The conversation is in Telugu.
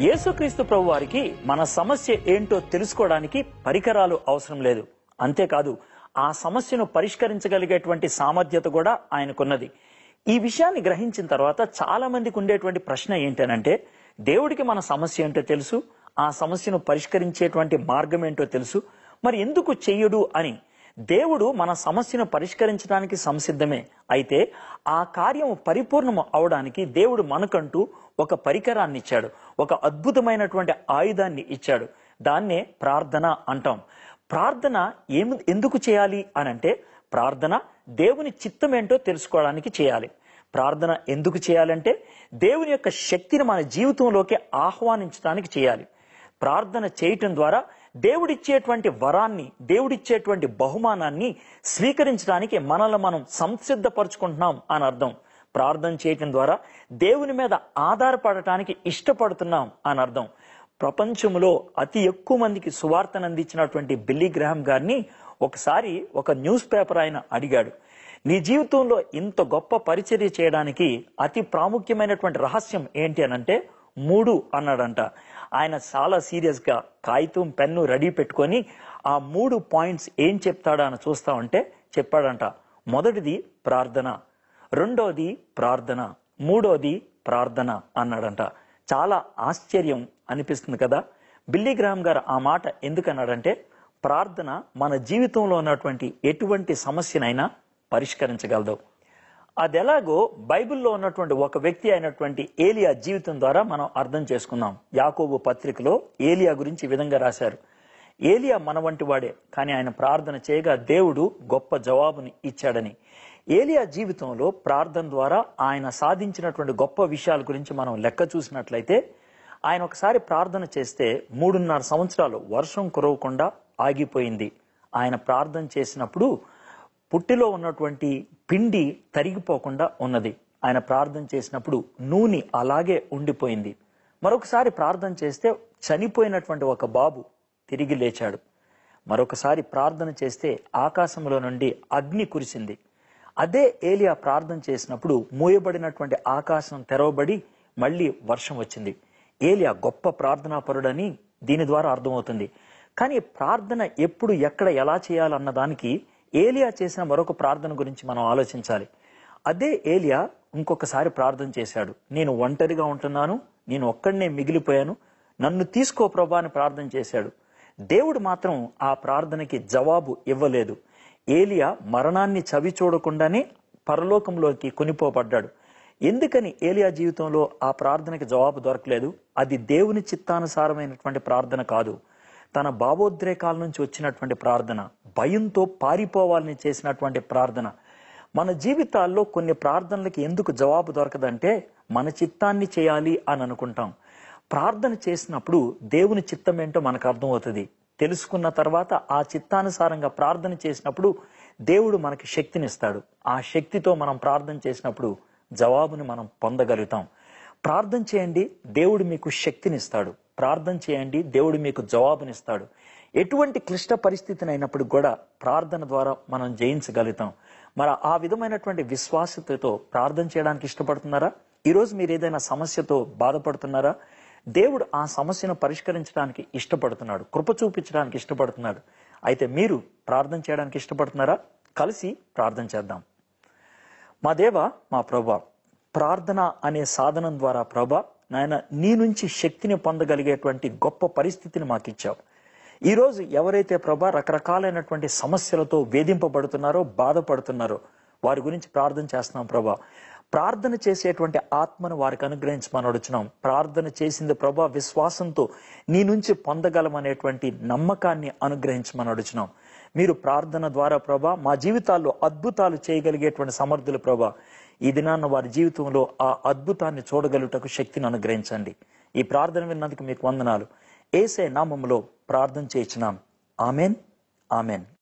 యేసుక్రీస్తు ప్రభు వారికి మన సమస్య ఏంటో తెలుసుకోవడానికి పరికరాలు అవసరం లేదు. అంతేకాదు ఆ సమస్యను పరిష్కరించగలిగేటువంటి సామర్థ్యత కూడా ఆయనకున్నది. ఈ విషయాన్ని గ్రహించిన తర్వాత చాలా మందికి ఉండేటువంటి ప్రశ్న ఏంటనంటే, దేవుడికి మన సమస్య ఏంటో తెలుసు, ఆ సమస్యను పరిష్కరించేటువంటి మార్గం ఏంటో తెలుసు, మరి ఎందుకు చెయ్యడు అని. దేవుడు మన సమస్యను పరిష్కరించడానికి సంసిద్ధమే. అయితే ఆ కార్యం పరిపూర్ణం అవడానికి దేవుడు మనకంటూ ఒక పరికరాన్ని ఇచ్చాడు, ఒక అద్భుతమైనటువంటి ఆయుధాన్ని ఇచ్చాడు. దాన్నే ప్రార్థన అంటాం. ప్రార్థన ఎందుకు చేయాలి అనంటే, ప్రార్థన దేవుని చిత్తం ఏంటో తెలుసుకోవడానికి చేయాలి. ప్రార్థన ఎందుకు చేయాలంటే, దేవుని యొక్క శక్తిని మన జీవితంలోకి ఆహ్వానించడానికి చేయాలి. ప్రార్థన చేయటం ద్వారా దేవుడిచ్చేటువంటి వరాన్ని, దేవుడిచ్చేటువంటి బహుమానాన్ని స్వీకరించడానికి మనల్ని మనం సంసిద్ధపరుచుకుంటున్నాం అని అర్థం. ప్రార్థన చేయటం ద్వారా దేవుని మీద ఆధారపడటానికి ఇష్టపడుతున్నాం అని అర్థం. ప్రపంచంలో అతి ఎక్కువ మందికి సువార్తను అందించినటువంటి బిల్లీ గ్రాహం గారిని ఒకసారి ఒక న్యూస్ పేపర్ ఆయన అడిగాడు, నీ జీవితంలో ఇంత గొప్ప పరిచర్య చేయడానికి అతి ప్రాముఖ్యమైనటువంటి రహస్యం ఏంటి అనంటే 3 అన్నాడంట. ఆయన చాలా సీరియస్ గా కాగితం పెన్ను రెడీ పెట్టుకొని ఆ 3 పాయింట్స్ ఏం చెప్తాడా అని చూస్తా ఉంటే చెప్పాడంట, మొదటిది ప్రార్థన, రెండోది ప్రార్థన, మూడోది ప్రార్థన అన్నాడంట. చాలా ఆశ్చర్యం అనిపిస్తుంది కదా. బిల్లీ గ్రాహం గారు ఆ మాట ఎందుకన్నాడంటే, ప్రార్థన మన జీవితంలో ఉన్నటువంటి ఎటువంటి సమస్యనైనా పరిష్కరించగలదు. అదెలాగో బైబిల్లో ఉన్నటువంటి ఒక వ్యక్తి అయినటువంటి ఏలియా జీవితం ద్వారా మనం అర్థం చేసుకుందాం. యాకోబు పత్రికలో ఏలియా గురించి ఈ విధంగా రాశారు, ఏలియా మన వంటి వాడే, కానీ ఆయన ప్రార్థన చేయగా దేవుడు గొప్ప జవాబుని ఇచ్చాడని. ఏలియా జీవితంలో ప్రార్థన ద్వారా ఆయన సాధించినటువంటి గొప్ప విషయాల గురించి మనం లెక్క చూసినట్లయితే, ఆయన ఒకసారి ప్రార్థన చేస్తే 3.5 సంవత్సరాలు వర్షం కురవకుండా ఆగిపోయింది. ఆయన ప్రార్థన చేసినప్పుడు పుట్టిలో ఉన్నటువంటి పిండి తరిగిపోకుండా ఉన్నది. ఆయన ప్రార్థన చేసినప్పుడు నూనె అలాగే ఉండిపోయింది. మరొకసారి ప్రార్థన చేస్తే చనిపోయినటువంటి ఒక బాబు తిరిగి లేచాడు. మరొకసారి ప్రార్థన చేస్తే ఆకాశంలో నుండి అగ్ని కురిసింది. అదే ఏలియా ప్రార్థన చేసినప్పుడు మూయబడినటువంటి ఆకాశం తెరవబడి మళ్ళీ వర్షం వచ్చింది. ఏలియా గొప్ప ప్రార్థనాపరుడని దీని ద్వారా అర్థమవుతుంది. కానీ ప్రార్థన ఎప్పుడు, ఎక్కడ, ఎలా చేయాలన్న దానికి ఏలియా చేసిన మరొక ప్రార్థన గురించి మనం ఆలోచించాలి. అదే ఏలియా ఇంకొకసారి ప్రార్థన చేశాడు, నేను ఒంటరిగా ఉంటున్నాను, నేను ఒక్కడనే మిగిలిపోయాను, నన్ను తీసుకో ప్రభా అని ప్రార్థన చేశాడు. దేవుడు మాత్రం ఆ ప్రార్థనకి జవాబు ఇవ్వలేదు. ఏలియా మరణాన్ని చవి చూడకుండానే పరలోకంలోకి కొనిపోబడ్డాడు. ఎందుకని ఏలియా జీవితంలో ఆ ప్రార్థనకి జవాబు దొరకలేదు? అది దేవుని చిత్తానుసారమైనటువంటి ప్రార్థన కాదు. తన భావోద్రేకాల నుంచి వచ్చినటువంటి ప్రార్థన, భయంతో పారిపోవాలని చేసినటువంటి ప్రార్థన. మన జీవితాల్లో కొన్ని ప్రార్థనలకి ఎందుకు జవాబు దొరకదంటే, మన చిత్తాన్ని చేయాలి అని అనుకుంటాం. ప్రార్థన చేసినప్పుడు దేవుని చిత్తం ఏంటో మనకు అర్థమవుతుంది. తెలుసుకున్న తర్వాత ఆ చిత్తానుసారంగా ప్రార్థన చేసినప్పుడు దేవుడు మనకి శక్తినిస్తాడు. ఆ శక్తితో మనం ప్రార్థన చేసినప్పుడు జవాబుని మనం పొందగలుగుతాం. ప్రార్థన చేయండి, దేవుడు మీకు శక్తినిస్తాడు. ప్రార్థన చేయండి, దేవుడు మీకు జవాబునిస్తాడు. ఎటువంటి క్లిష్ట పరిస్థితిని అయినప్పుడు కూడా ప్రార్థన ద్వారా మనం జయించగలుగుతాం. మరి ఆ విధమైనటువంటి విశ్వాసతతో ప్రార్థన చేయడానికి ఇష్టపడుతున్నారా? ఈరోజు మీరు ఏదైనా సమస్యతో బాధపడుతున్నారా? దేవుడు ఆ సమస్యను పరిష్కరించడానికి ఇష్టపడుతున్నాడు, కృప చూపించడానికి ఇష్టపడుతున్నాడు. అయితే మీరు ప్రార్థన చేయడానికి ఇష్టపడుతున్నారా? కలిసి ప్రార్థన చేద్దాం. మా దేవ, మా ప్రభా, ప్రార్థన అనే సాధనం ద్వారా ప్రభా, నాయన నీ నుంచి శక్తిని పొందగలిగేటువంటి గొప్ప పరిస్థితిని మాకు ఇచ్చావు. ఈరోజు ఎవరైతే ప్రభా రకరకాలైనటువంటి సమస్యలతో వేధింపబడుతున్నారో, బాధపడుతున్నారో వారి గురించి ప్రార్థన చేస్తున్నాం ప్రభా. ప్రార్థన చేసేటువంటి ఆత్మను వారికి అనుగ్రహించమని అడుగుతున్నాం. ప్రార్థన చేసింది ప్రభా విశ్వాసంతో నీ నుంచి పొందగలమనేటువంటి నమ్మకాన్ని అనుగ్రహించమని అడుగుతున్నాం. మీరు ప్రార్థన ద్వారా ప్రభా మా జీవితాల్లో అద్భుతాలు చేయగలిగేటువంటి సమర్థులు ప్రభా. ఈ దినాన్న వారి జీవితంలో ఆ అద్భుతాన్ని చూడగలుగుటకు శక్తిని అనుగ్రహించండి. ఈ ప్రార్థన విన్నందుకు మీకు వందనాలు. యేసే నామములో ప్రార్థన చేయించున్నాం. Amen, amen.